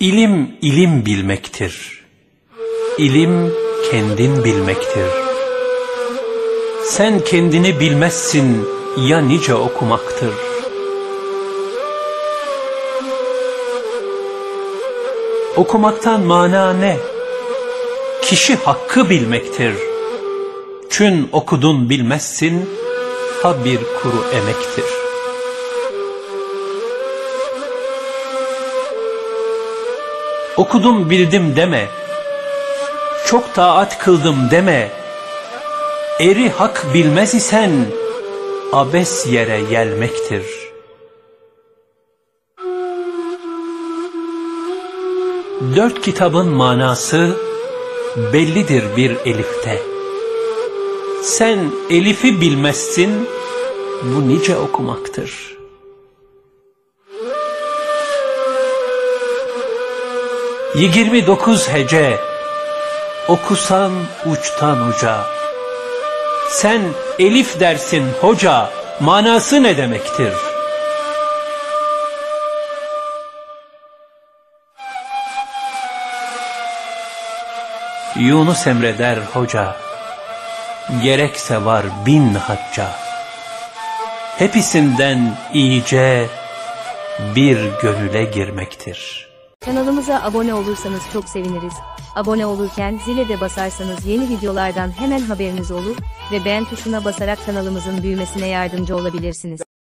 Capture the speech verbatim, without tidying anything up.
İlim ilim bilmektir. İlim kendin bilmektir. Sen kendini bilmezsin ya nice okumaktır. Okumaktan mana ne? Kişi hakkı bilmektir. Çün okudun bilmezsin, ha bir kuru emektir. Okudum bildim deme, çok taat kıldım deme, eri hak bilmez isen, abes yere yelmektir. Dört kitabın manası bellidir bir elifte. Sen elifi bilmezsin, bu nice okumaktır. Yirmi dokuz hece, okusan uçtan uca. Sen elif dersin hoca, manası ne demektir? Yunus Emre der hoca, gerekse var bin hacca. Hepsinden iyice bir gönüle girmektir. Kanalımıza abone olursanız çok seviniriz. Abone olurken zile de basarsanız yeni videolardan hemen haberiniz olur ve beğen tuşuna basarak kanalımızın büyümesine yardımcı olabilirsiniz.